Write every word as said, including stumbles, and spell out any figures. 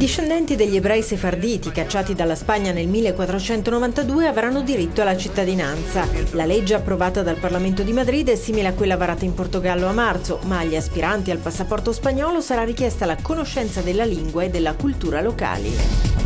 discendenti degli ebrei sefarditi cacciati dalla Spagna nel millequattrocentonovantadue avranno diritto alla cittadinanza. La legge approvata dal Parlamento di Madrid è simile a quella varata in Portogallo a marzo, ma agli aspiranti al passaporto spagnolo sarà richiesta la conoscenza della lingua e della cultura locali.